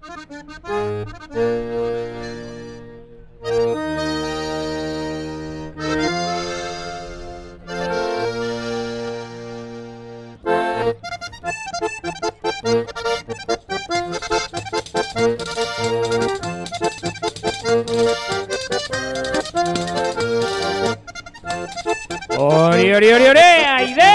Ori, ori, ori, ori, aide!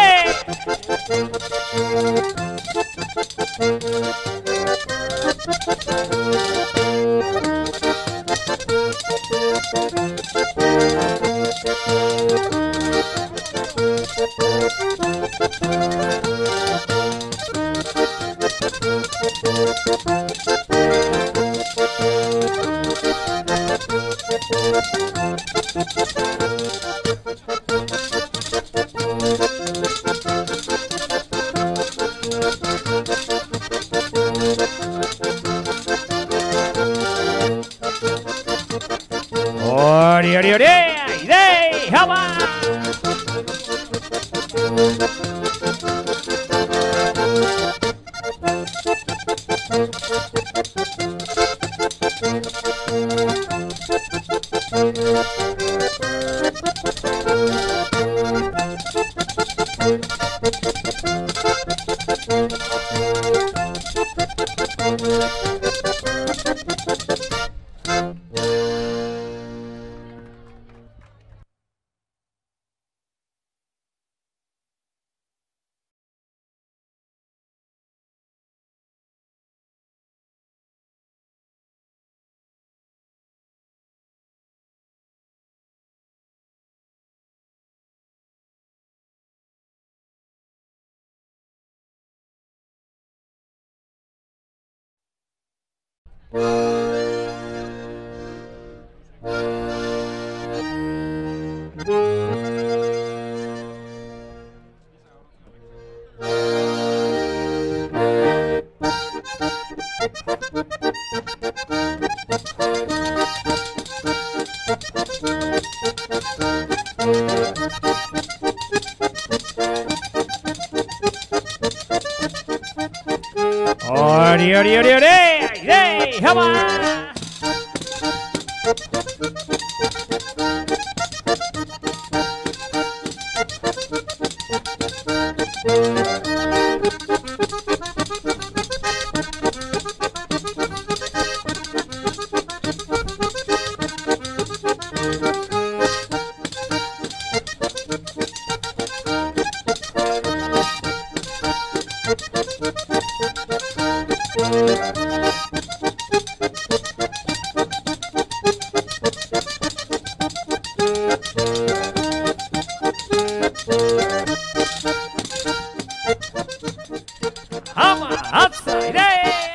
Ori, ori, ori, aide! Haba! Ori, ori, ori, ori, aide! Haba! Haba, hatza, aide!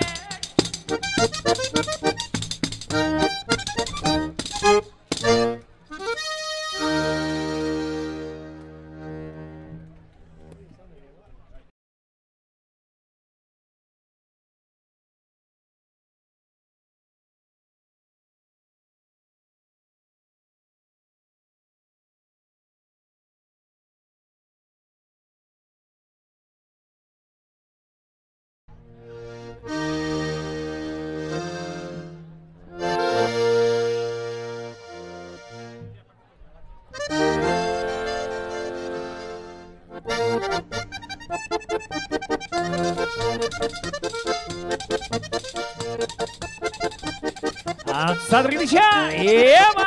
Atzadrilisha, eba!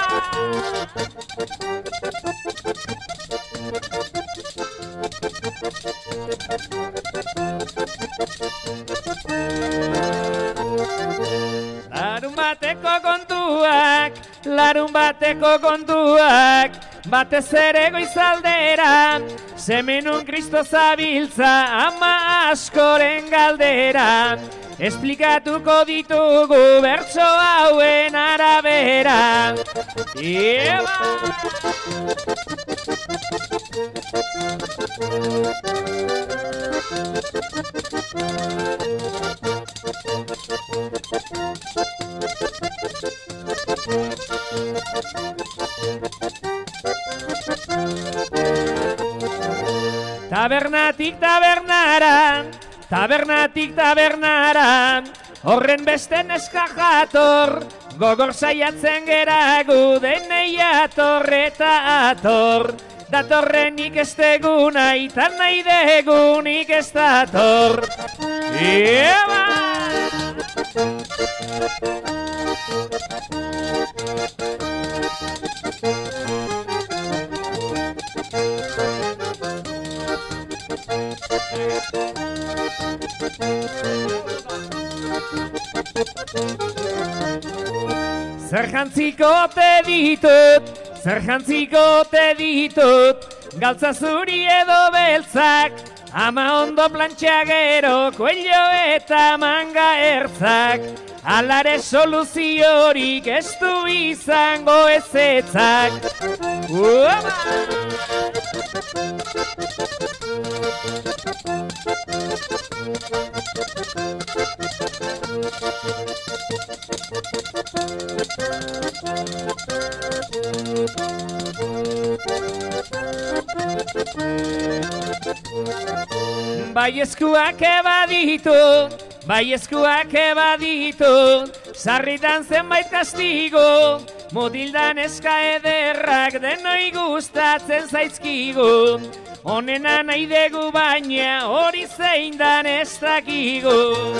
Larun bateko kontuak, batez ere goizaldera, zemenun Kristo zabiltza, ama askoren galdera. Esplikatuko ditugu bertso hauen arabera. Ieba! Tabernatik tabernara, tabernatik tabernara, horren beste neska jator, gogor saiatzen gera gu denei ator eta ator. Datorrenik ez deguna, itan nahi degunik ez dator. Ieba! Zer jantziko te ditut, galtza zuri edo beltzak, ama ondo plantxa gero, kuello eta manga ertzak, alare soluziorik ez du izango ezetzak. Bai eskuak ebaditu, sarritan zenbait kastigo, mutildan eska ederrak denoi gustatzen zaizkigu. Honena nahi dugu baina hori zein dan ez dakigu.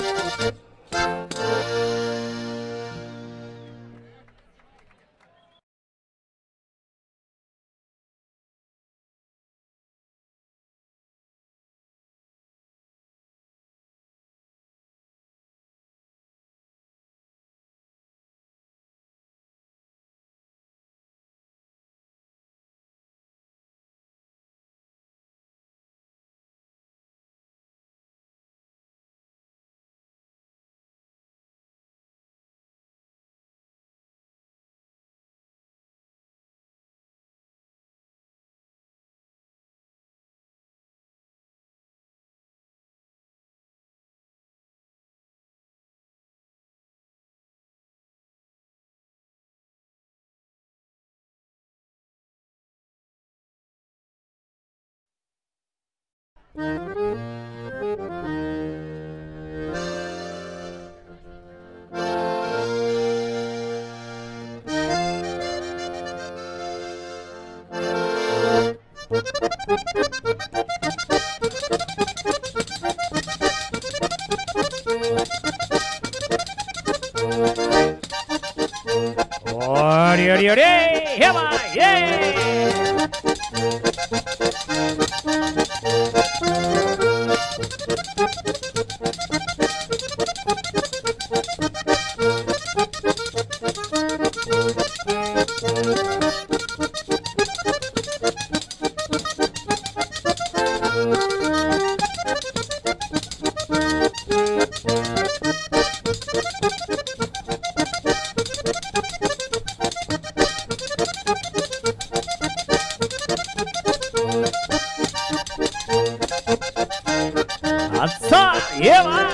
Ori, heba, atza, heba!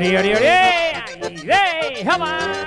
ore, ore, ore, ay, de, jamás.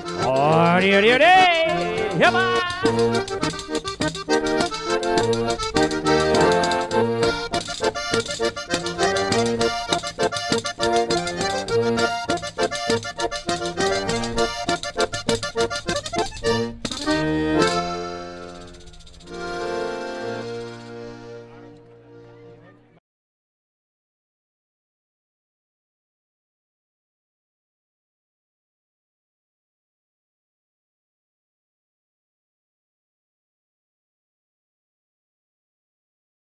Ore, ore, ore, jamás.